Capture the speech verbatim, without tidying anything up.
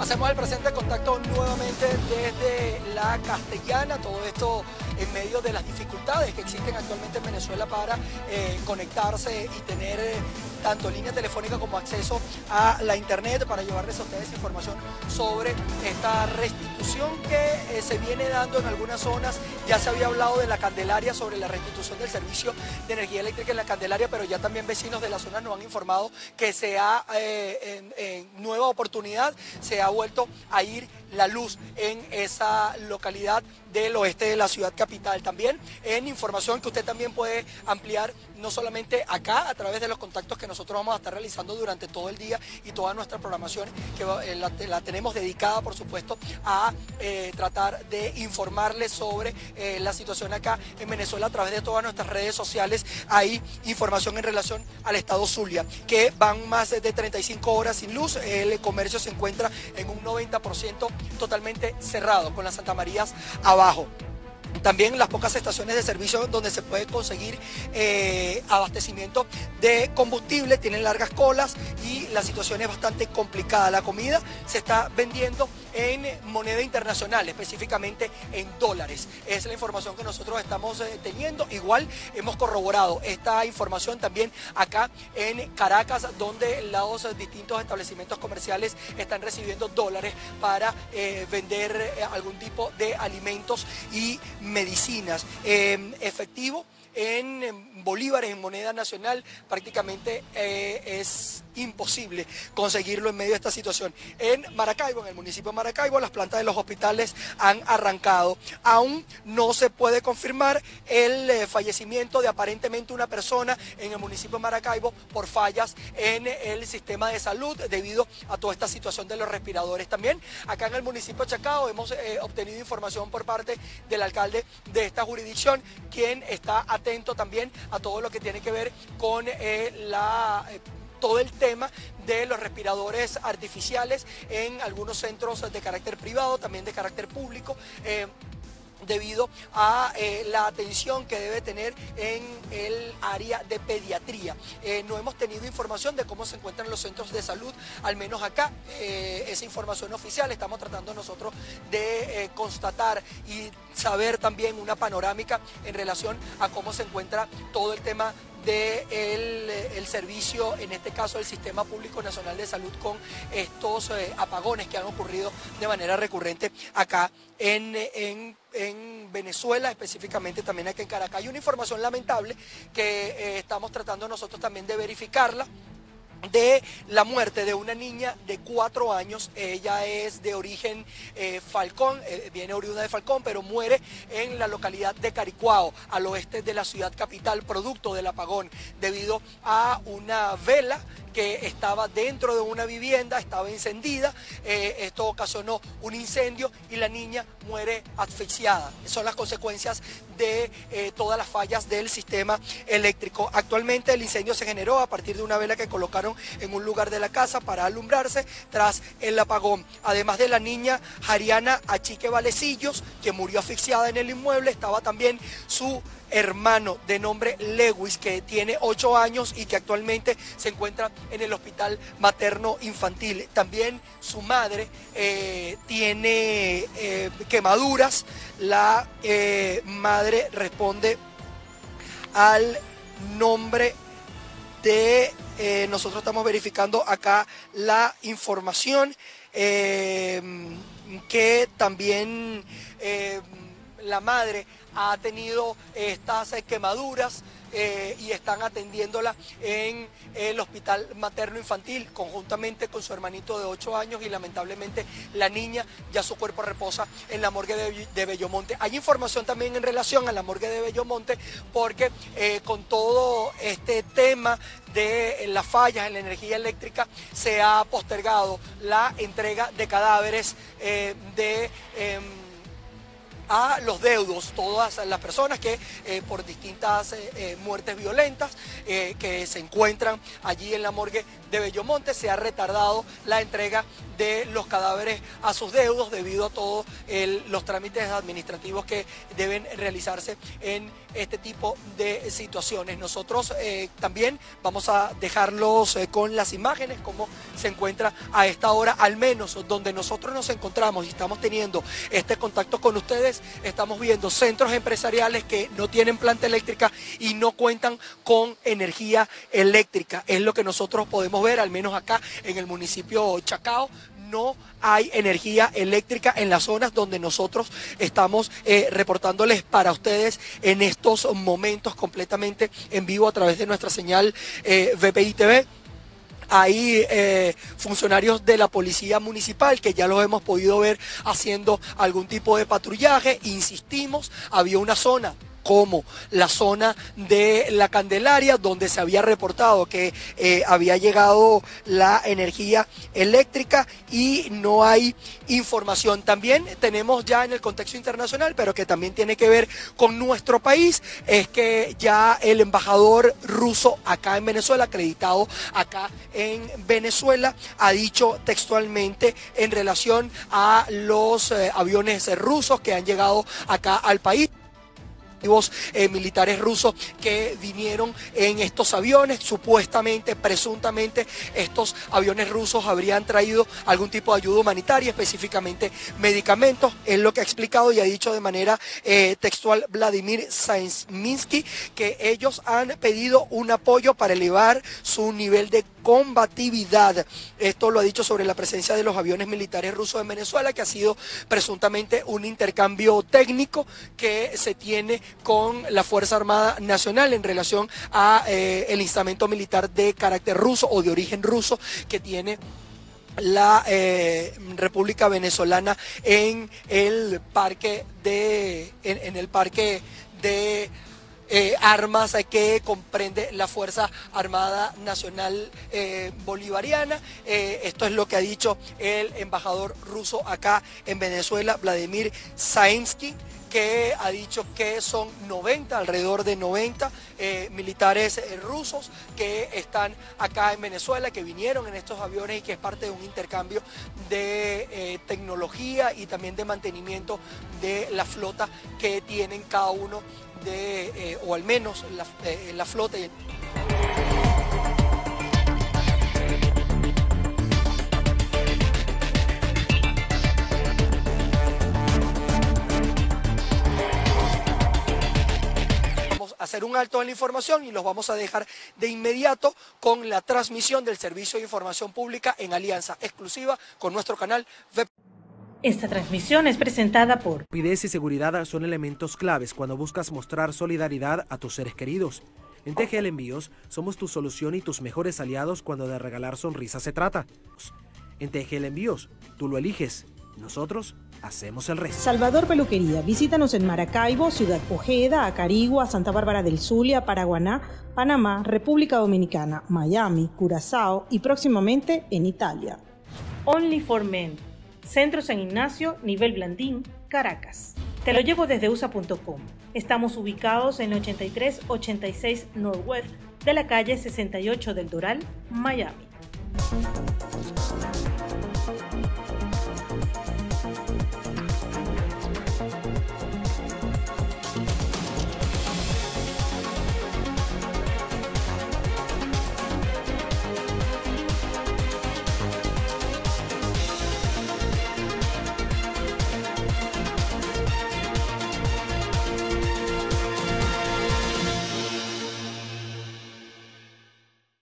Hacemos el presente contacto nuevamente desde la Castellana, todo esto en medio de las dificultades que existen actualmente en Venezuela para eh, conectarse y tener eh, tanto línea telefónica como acceso a la internet, para llevarles a ustedes información sobre esta restitución que eh, se viene dando en algunas zonas. Ya se había hablado de la Candelaria, sobre la restitución del servicio de energía eléctrica en la Candelaria, pero ya también vecinos de la zona nos han informado que se ha, eh, en, en nueva oportunidad, se ha vuelto a ir la luz en esa localidad del oeste de la ciudad capital. También en información que usted también puede ampliar, no solamente acá, a través de los contactos que nosotros vamos a estar realizando durante todo el día y toda nuestra programación, que eh, la, la tenemos dedicada, por supuesto, a eh, tratar de informarles sobre eh, la situación acá en Venezuela a través de todas nuestras redes sociales. Hay información en relación al estado Zulia, que van más de treinta y cinco horas sin luz. El comercio se encuentra en un noventa por ciento totalmente cerrado, con las Santa Marías abajo. También las pocas estaciones de servicio donde se puede conseguir eh, abastecimiento de combustible tienen largas colas y la situación es bastante complicada. La comida se está vendiendo en moneda internacional, específicamente en dólares. Es la información que nosotros estamos eh, teniendo. Igual hemos corroborado esta información también acá en Caracas, donde los distintos establecimientos comerciales están recibiendo dólares para eh, vender eh, algún tipo de alimentos y medicinas. Eh, efectivo en, en bolívares, en moneda nacional, prácticamente eh, es imposible conseguirlo en medio de esta situación. En Maracaibo, en el municipio de Maracaibo, las plantas de los hospitales han arrancado. Aún no se puede confirmar el eh, fallecimiento de aparentemente una persona en el municipio de Maracaibo por fallas en el sistema de salud debido a toda esta situación de los respiradores. También acá en el municipio de Chacao hemos eh, obtenido información por parte del alcalde de esta jurisdicción, quien está atento también a todo lo que tiene que ver con eh, la... Eh, todo el tema de los respiradores artificiales en algunos centros de carácter privado, también de carácter público, eh, debido a eh, la atención que debe tener en el área de pediatría. Eh, no hemos tenido información de cómo se encuentran los centros de salud, al menos acá, eh, esa información oficial. Estamos tratando nosotros de eh, constatar y saber también una panorámica en relación a cómo se encuentra todo el tema del de el servicio, en este caso el Sistema Público Nacional de Salud, con estos eh, apagones que han ocurrido de manera recurrente acá en, en, en Venezuela, específicamente también aquí en Caracas. Hay una información lamentable que eh, estamos tratando nosotros también de verificarla, de la muerte de una niña de cuatro años. Ella es de origen eh, Falcón, eh, viene oriunda de Falcón, pero muere en la localidad de Caricuao, al oeste de la ciudad capital, producto del apagón, debido a una vela que estaba dentro de una vivienda, estaba encendida. Eh, esto ocasionó un incendio y la niña muere asfixiada. Son las consecuencias de eh, todas las fallas del sistema eléctrico. Actualmente el incendio se generó a partir de una vela que colocaron en un lugar de la casa para alumbrarse tras el apagón. Además de la niña Jariana Achique Valecillos, que murió asfixiada en el inmueble, estaba también su hermano de nombre Lewis, que tiene ocho años y que actualmente se encuentra en el hospital materno infantil. También su madre eh, tiene eh, quemaduras. La eh, madre responde al nombre de... Eh, nosotros estamos verificando acá la información eh, que también eh, la madre ha tenido estas quemaduras eh, y están atendiéndola en el hospital materno infantil conjuntamente con su hermanito de ocho años, y lamentablemente la niña, ya su cuerpo reposa en la morgue de, de Bellomonte. Hay información también en relación a la morgue de Bellomonte porque eh, con todo este tema de las fallas en la energía eléctrica se ha postergado la entrega de cadáveres eh, de... Eh, a los deudos, todas las personas que eh, por distintas eh, eh, muertes violentas eh, que se encuentran allí en la morgue de Bellomonte. Se ha retardado la entrega de los cadáveres a sus deudos debido a todos los trámites administrativos que deben realizarse en este tipo de situaciones. Nosotros eh, también vamos a dejarlos eh, con las imágenes, como se encuentra a esta hora, al menos donde nosotros nos encontramos y estamos teniendo este contacto con ustedes. Estamos viendo centros empresariales que no tienen planta eléctrica y no cuentan con energía eléctrica. Es lo que nosotros podemos ver, al menos acá en el municipio Chacao. No hay energía eléctrica en las zonas donde nosotros estamos eh, reportándoles para ustedes en estos momentos completamente en vivo a través de nuestra señal eh, V P I T V. Hay eh, funcionarios de la policía municipal que ya los hemos podido ver haciendo algún tipo de patrullaje. Insistimos, había una zona como la zona de la Candelaria, donde se había reportado que eh, había llegado la energía eléctrica y no hay información. También tenemos ya en el contexto internacional, pero que también tiene que ver con nuestro país, es que ya el embajador ruso acá en Venezuela, acreditado acá en Venezuela, ha dicho textualmente en relación a los eh, aviones rusos que han llegado acá al país. Eh, militares rusos que vinieron en estos aviones. Supuestamente, presuntamente, estos aviones rusos habrían traído algún tipo de ayuda humanitaria, específicamente medicamentos. Es lo que ha explicado y ha dicho de manera eh, textual Vladimir Sainz-Minsky, que ellos han pedido un apoyo para elevar su nivel de combatividad. Esto lo ha dicho sobre la presencia de los aviones militares rusos en Venezuela, que ha sido presuntamente un intercambio técnico que se tiene con la Fuerza Armada Nacional en relación a eh, el instamento militar de carácter ruso o de origen ruso que tiene la eh, República Venezolana en el parque de en, en el parque de Eh, armas eh, que comprende la Fuerza Armada Nacional eh, Bolivariana. Eh, esto es lo que ha dicho el embajador ruso acá en Venezuela, Vladimir Sainzky, que ha dicho que son noventa, alrededor de noventa eh, militares eh, rusos que están acá en Venezuela, que vinieron en estos aviones y que es parte de un intercambio de eh, tecnología y también de mantenimiento de la flota que tienen cada uno de, eh, o al menos la, eh, la flota. Y hacer un alto en la información y los vamos a dejar de inmediato con la transmisión del Servicio de Información Pública en alianza exclusiva con nuestro canal V P I. Esta transmisión es presentada por Rapidez y seguridad son elementos claves cuando buscas mostrar solidaridad a tus seres queridos. En T G L Envíos somos tu solución y tus mejores aliados cuando de regalar sonrisas se trata. En T G L Envíos, tú lo eliges, nosotros hacemos el resto. Salvador Peluquería. Visítanos en Maracaibo, Ciudad Ojeda, Acarigua, Santa Bárbara del Zulia, Paraguaná, Panamá, República Dominicana, Miami, Curazao y próximamente en Italia. Only for Men. Centro San Ignacio, Nivel Blandín, Caracas. Te lo llevo desde U S A punto com. Estamos ubicados en ochenta y tres ochenta y seis Northwest de la calle sesenta y ocho del Doral, Miami.